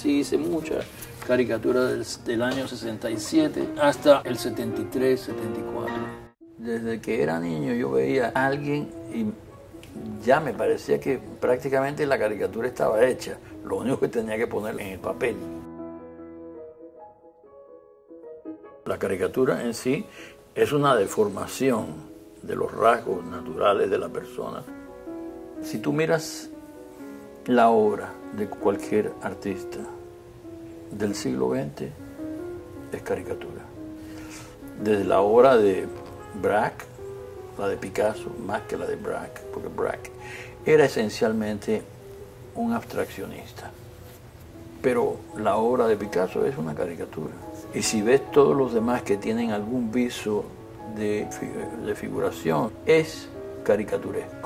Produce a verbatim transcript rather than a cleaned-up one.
sí hice muchas caricaturas del, del año sesenta y siete hasta el setenta y tres, setenta y cuatro. Desde que era niño yo veía a alguien y ya me parecía que prácticamente la caricatura estaba hecha. Lo único que tenía que ponerla en el papel. La caricatura en sí es una deformación de los rasgos naturales de la persona. Si tú miras la obra de cualquier artista del siglo veinte, es caricatura. Desde la obra de Braque, la de Picasso, más que la de Braque, porque Braque era esencialmente un abstraccionista. Pero la obra de Picasso es una caricatura. Y si ves todos los demás que tienen algún viso de, de figuración, es caricaturesco.